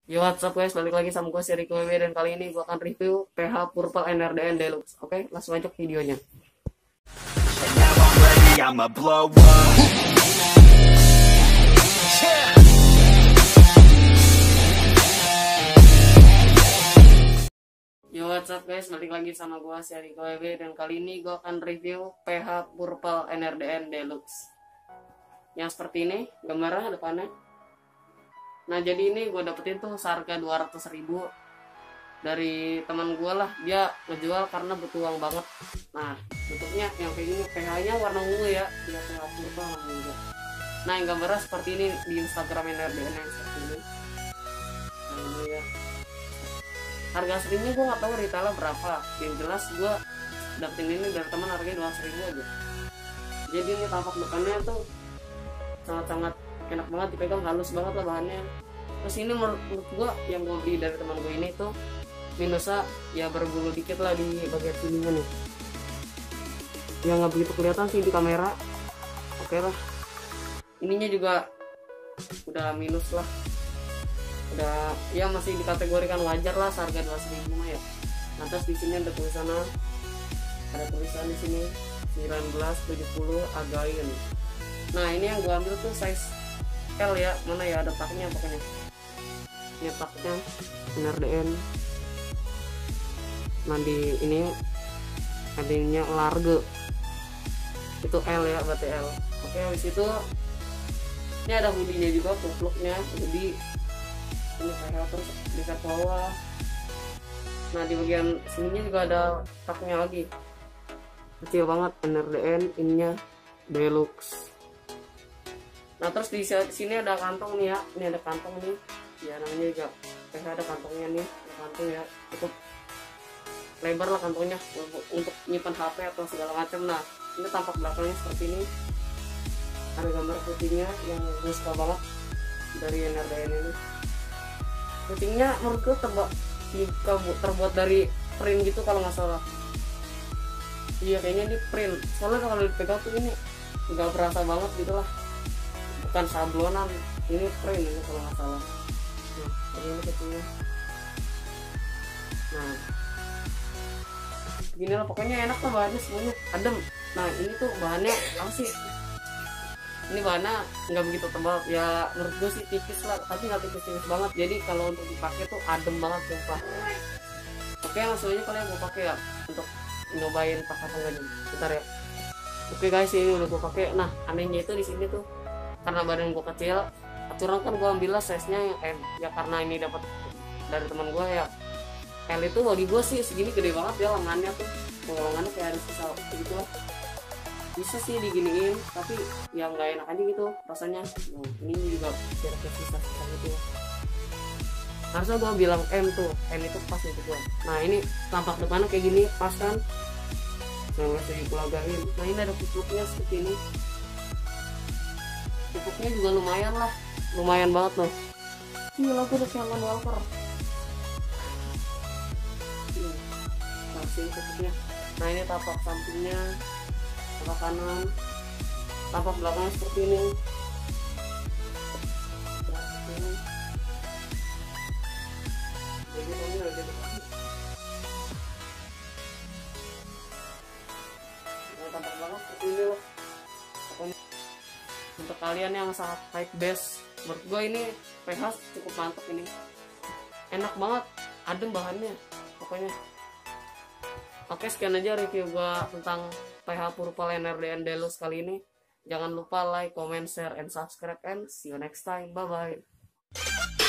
Yo, what's up guys, balik lagi sama gue si Rico WW, dan kali ini gue akan review PH Purple NRDN Deluxe. Oke, langsung aja ke videonya. And now I'm ready, I'ma blow up. Yo, what's up guys, balik lagi sama gue si Rico WW, dan kali ini gue akan review PH Purple NRDN Deluxe. Yang seperti ini, gambarnya depannya. Nah, jadi ini gue dapetin tuh seharga 200.000 dari teman gue lah. Dia ngejual karena butuh uang banget. Nah, bentuknya yang kayak gini, PH-nya warna ungu ya, dia PH purple warna ungu. Nah, yang gambarnya seperti ini di Instagram NRDN yang seperti ini. Nah, ini ya. Harga aslinya gue nggak tahu retailnya berapa. Yang jelas gue dapetin ini dari teman harganya 200.000 aja. Jadi ini tampak depannya tuh sangat-sangat enak banget dipegang, halus banget lah bahannya. Terus ini menurut gue yang gue beli dari teman gue ini tuh minusnya ya berbulu dikit lah di bagian sininya nih. Ya nggak begitu kelihatan sih di kamera. Oke lah. Ininya juga udah minus lah. Udah ya masih dikategorikan wajar lah seharga 200.000 ya. Nah, terus di sini ada tulisannya. Ada tulisan di sini 1970 Again. Nah, ini yang gue ambil tuh size L ya, mana ya ada taknya pokoknya. Ini taknya NRDN. Nah, di ini adanya large. Itu L ya, berarti L. Oke, habis itu ini ada hoodie-nya juga, kupluknya, hoodie. Ini kayak terus di bawah. Nah, di bagian sininya juga ada taknya lagi. Kecil banget, NRDN, ininya Deluxe. Nah, terus di sini ada kantong nih ya. Ini ada kantong nih. Ya, namanya juga PH, ada kantongnya nih. Ada kantong ya. Cukup lebar lah kantongnya untuk nyimpan HP atau segala macam. Nah, ini tampak belakangnya seperti ini. Ada gambar putingnya yang gue suka banget dari NRDN ini. Putingnya menurutku terbuat dari print gitu kalau nggak salah. Iya, kayaknya ini print. Soalnya kalau dipegang tuh ini nggak berasa banget gitu lah. Bukan sablonan, ini print ini kalau nggak salah. Nah, ini kecilnya. Nah, begini lah, pokoknya enak lah bahannya, semuanya adem. Nah, ini tuh bahannya apa sih? Ini bahannya nggak begitu tebal ya, menurut gue sih tipis lah, tapi nggak tipis-tipis banget. Jadi kalau untuk dipakai tuh adem banget sumpah. Oke, langsung aja kalian gue pakai ya untuk nyobain pakai apa enggak nih. Bentar ya. Oke guys, ini udah gue pakai. Nah, anehnya itu di sini tuh karena badan gue kecil, aturan kan gue ambil lah size nya yang M ya, karena ini dapat dari teman gue ya. L itu bagi gue sih segini gede banget ya lengannya tuh, lengannya kayak harus bisa gitu lah. Bisa sih diginiin, tapi yang nggak enak aja gitu rasanya. Nah, ini juga kira-kira sisa gitu. Harusnya gue bilang M tuh, M itu pas gitu gue. Nah, ini tampak depannya kayak gini, pas kan? Nah, masih dipelagarin. Nah, ini ada kupluknya seperti ini. Pupuknya juga lumayan lah, lumayan banget loh. Gila, gue udah kangen Walker. Kasih pupuknya. Nah, ini tapak sampingnya, tapak kanan, tapak belakangnya seperti ini. Jadi ini udah jadi. Nah, tapak belakang seperti ini loh. Untuk kalian yang sangat high base, menurut gue ini PH cukup mantap ini. Enak banget, adem bahannya pokoknya. Oke, sekian aja review gue tentang PH Purple NRDN Deluxe kali ini. Jangan lupa like, comment, share, and subscribe, and see you next time. Bye bye.